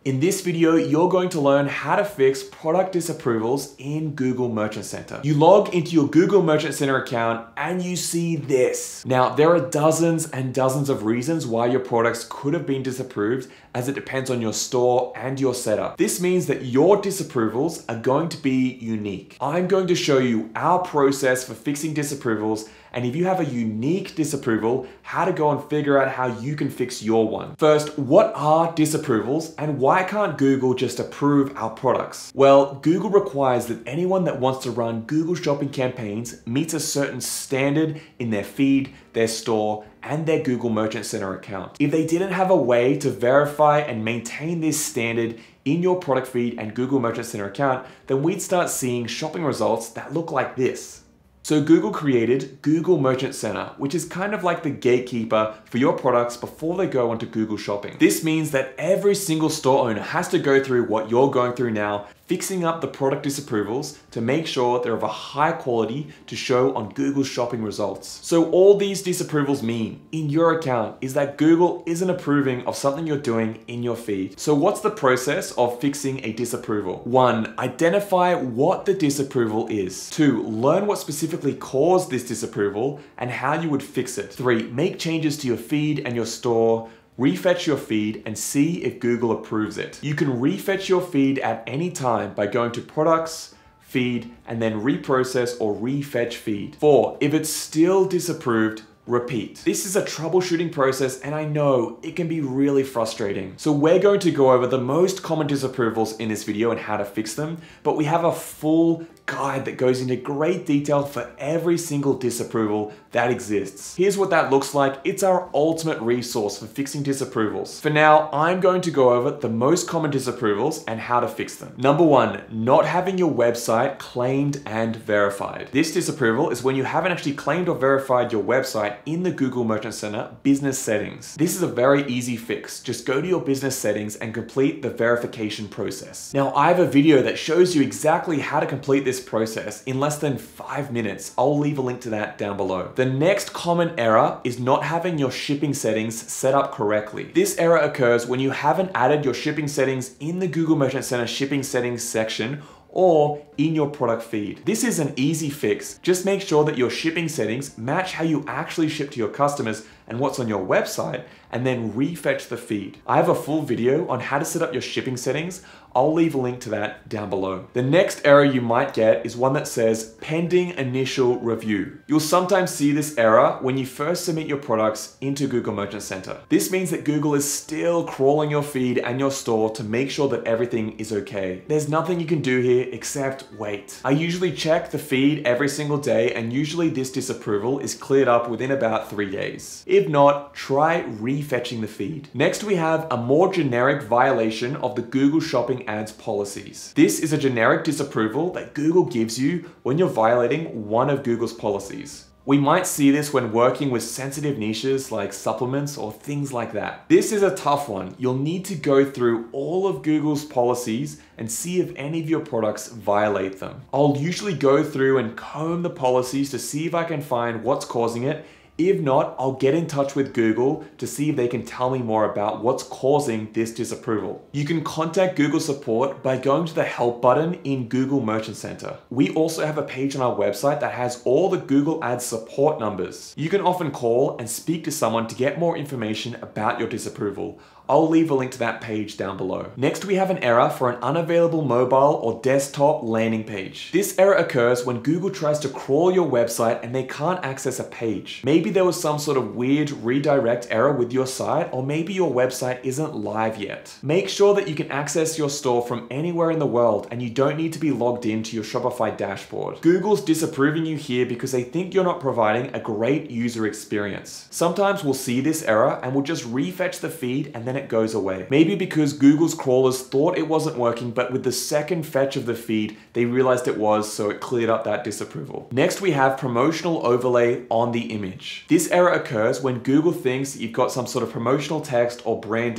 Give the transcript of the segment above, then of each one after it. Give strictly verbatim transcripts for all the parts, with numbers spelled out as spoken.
In this video, you're going to learn how to fix product disapprovals in Google Merchant Center. You log into your Google Merchant Center account and you see this. Now, there are dozens and dozens of reasons why your products could have been disapproved, as it depends on your store and your setup. This means that your disapprovals are going to be unique. I'm going to show you our process for fixing disapprovals, and if you have a unique disapproval, how to go and figure out how you can fix your one. First, what are disapprovals and why can't Google just approve our products? Well, Google requires that anyone that wants to run Google Shopping campaigns meets a certain standard in their feed, their store, and their Google Merchant Center account. If they didn't have a way to verify and maintain this standard in your product feed and Google Merchant Center account, then we'd start seeing shopping results that look like this. So Google created Google Merchant Center, which is kind of like the gatekeeper for your products before they go onto Google Shopping. This means that every single store owner has to go through what you're going through now, fixing up the product disapprovals to make sure they're of a high quality to show on Google Shopping results. So all these disapprovals mean in your account is that Google isn't approving of something you're doing in your feed. So what's the process of fixing a disapproval? One, identify what the disapproval is. Two, learn what specifically caused this disapproval and how you would fix it. Three, make changes to your feed and your store. Refetch your feed and see if Google approves it. You can refetch your feed at any time by going to Products, Feed, and then Reprocess or Refetch Feed. Four, if it's still disapproved, repeat. This is a troubleshooting process, and I know it can be really frustrating. So we're going to go over the most common disapprovals in this video and how to fix them, but we have a full guide that goes into great detail for every single disapproval that exists. Here's what that looks like. It's our ultimate resource for fixing disapprovals. For now, I'm going to go over the most common disapprovals and how to fix them. Number one, not having your website claimed and verified. This disapproval is when you haven't actually claimed or verified your website in the Google Merchant Center business settings. This is a very easy fix. Just go to your business settings and complete the verification process. Now, I have a video that shows you exactly how to complete this process in less than five minutes. I'll leave a link to that down below. The next common error is not having your shipping settings set up correctly. This error occurs when you haven't added your shipping settings in the Google Merchant Center shipping settings section or in your product feed. This is an easy fix. Just make sure that your shipping settings match how you actually ship to your customers and what's on your website, and then refetch the feed. I have a full video on how to set up your shipping settings. I'll leave a link to that down below. The next error you might get is one that says pending initial review. You'll sometimes see this error when you first submit your products into Google Merchant Center. This means that Google is still crawling your feed and your store to make sure that everything is okay. There's nothing you can do here except wait. I usually check the feed every single day, and usually this disapproval is cleared up within about three days. If not, try refetching the feed. Next, we have a more generic violation of the Google Shopping ads policies. This is a generic disapproval that Google gives you when you're violating one of Google's policies. We might see this when working with sensitive niches like supplements or things like that. This is a tough one. You'll need to go through all of Google's policies and see if any of your products violate them. I'll usually go through and comb the policies to see if I can find what's causing it. If not, I'll get in touch with Google to see if they can tell me more about what's causing this disapproval. You can contact Google support by going to the help button in Google Merchant Center. We also have a page on our website that has all the Google Ads support numbers. You can often call and speak to someone to get more information about your disapproval. I'll leave a link to that page down below. Next, we have an error for an unavailable mobile or desktop landing page. This error occurs when Google tries to crawl your website and they can't access a page. Maybe there was some sort of weird redirect error with your site, or maybe your website isn't live yet. Make sure that you can access your store from anywhere in the world and you don't need to be logged into your Shopify dashboard. Google's disapproving you here because they think you're not providing a great user experience. Sometimes we'll see this error and we'll just refetch the feed and then it goes away. Maybe because Google's crawlers thought it wasn't working, but with the second fetch of the feed, they realized it was, so it cleared up that disapproval. Next, we have promotional overlay on the image. This error occurs when Google thinks that you've got some sort of promotional text or branding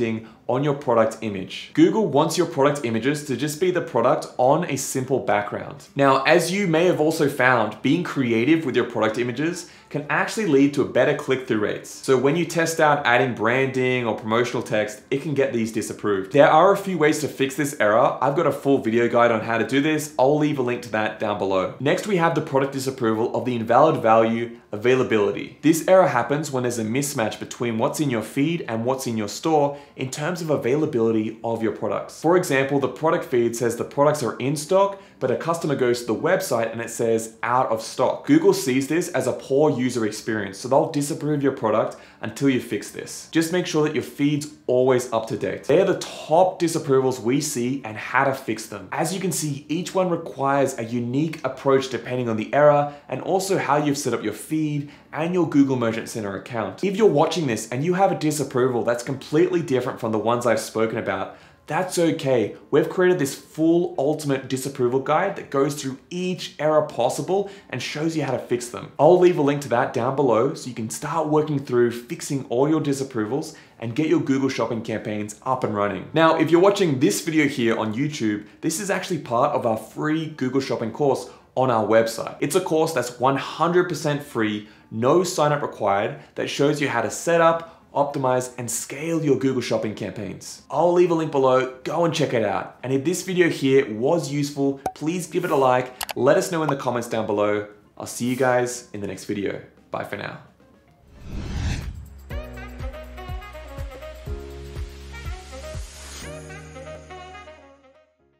on your product image. Google wants your product images to just be the product on a simple background. Now, as you may have also found, being creative with your product images can actually lead to better click-through rates. So when you test out adding branding or promotional text, it can get these disapproved. There are a few ways to fix this error. I've got a full video guide on how to do this. I'll leave a link to that down below. Next, we have the product disapproval of the invalid value availability. This error happens when there's a mismatch between what's in your feed and what's in your store in terms of availability of your products. For example, the product feed says the products are in stock, but a customer goes to the website and it says out of stock. Google sees this as a poor user experience, so they'll disapprove your product until you fix this. Just make sure that your feed's always up to date. They're the top disapprovals we see and how to fix them. As you can see, each one requires a unique approach depending on the error and also how you've set up your feed and your Google Merchant Center account. If you're watching this and you have a disapproval that's completely different from the ones I've spoken about, that's okay. We've created this full ultimate disapproval guide that goes through each error possible and shows you how to fix them. I'll leave a link to that down below so you can start working through fixing all your disapprovals and get your Google Shopping campaigns up and running. Now, if you're watching this video here on YouTube, this is actually part of our free Google Shopping course on our website. It's a course that's one hundred percent free, no sign up required, that shows you how to set up, optimize, and scale your Google Shopping campaigns. I'll leave a link below, go and check it out. And if this video here was useful, please give it a like, let us know in the comments down below. I'll see you guys in the next video. Bye for now.